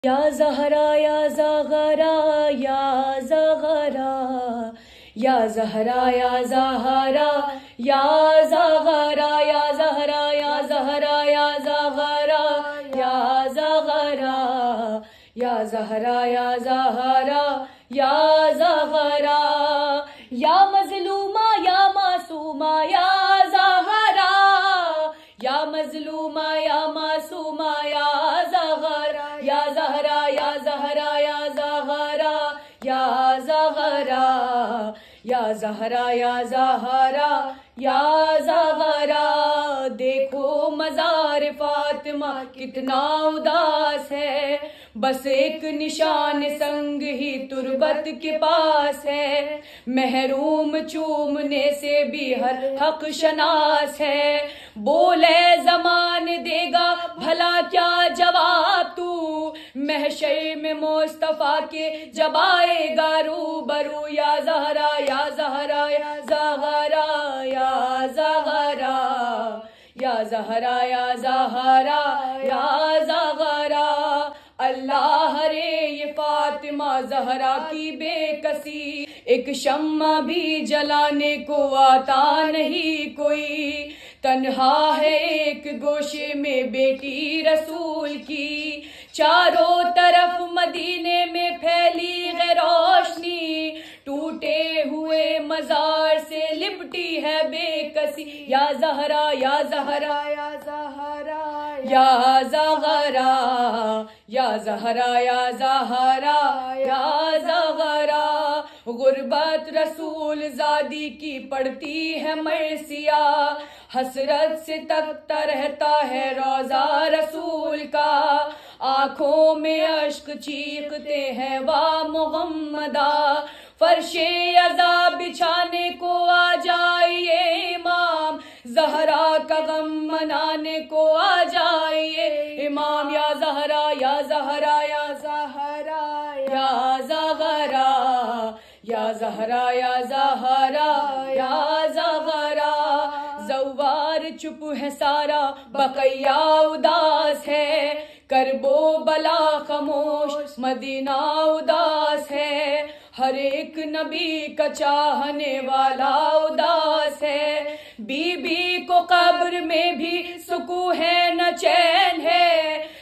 یا زہرا یا زہرا یا زہرا یا زہرا یا زہرا یا زہرا یا زہرا یا زہرا یا زہرا یا زہرا یا زہرا یا زہرا یا زہرا یا مظلومہ یا معصومہ یا زہرا یا مظلومہ یا معصومہ یا زہرا یا زہرا یا زہرا یا زہرا یا زہرا یا زہرا یا زہرا یا زہرا دیکھو مزار فاطمہ کتنا اداس ہے، بس ایک نشان سنگ ہی تربت کے پاس ہے، محروم چومنے سے بھی ہر حق شناس ہے، بولے زمان دے گا بھلا کیا جواب تو، محشر میں مصطفیٰ کے جب آئے گا روبرو، یا زہرا یا زہرا یا زہرا یا زہرا یا زہرا یا زہرا یا زہرا اللہ رے یہ فاطمہ زہرا کی بے کسی، ایک شمع بھی جلانے کو آتا نہیں کوئی، تنہا ہے ایک گوشے میں بیٹی رسول کی، چاروں طرف مدینے میں پھیلی ہے روشنی، ٹوٹے ہوئے مزار سے لپٹی ہے بے کسی، یا زہرا یا زہرا یا زہرا یا زہرا یا زہرا یا زہرا یا زہرا غربت رسول زادی کی پڑتی ہے مرثیہ، حسرت سے تکتا رہتا ہے روضہ رسول کا، آنکھوں میں اشک چیختے ہیں واہ محمدہ، فرش عذاب بچھانے کو آ جائیے امام، زہرا کا غم منانے کو آ جائیے امام، یا زہرا یا زہرا یا زہرا یا زہرا یا زہرا یا زہرا یا زہرا زوار چپ ہے سارا بقیہ اداس ہے، کرب و بلا خاموش مدینہ اداس ہے، ہر ایک نبی کا چاہنے والا اداس ہے، بی بی کو قبر میں بھی سکون ہے نہ چین ہے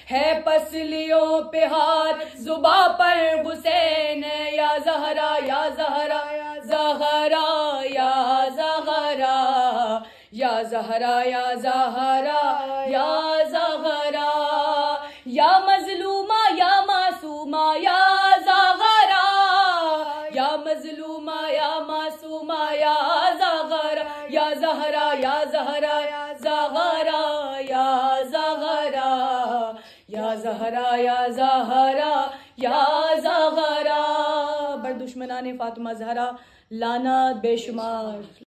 پسلیوں پہ ہاتھ زباں پر حسین ہے، یا زہرا یا زہرا یا زہرا یا زہرا یا زہرا یا زہرا یا زہرا یا مظلومہ یا معصومہ یا زہرا یا مظلومہ یا معصومہ یا زہرا یا زہرا یا زہرا یا زہرا یا زہرا یا زہرا یا زہرا یا زہرا بر دشمنان فاطمہ زہرا لعنت بے شمار۔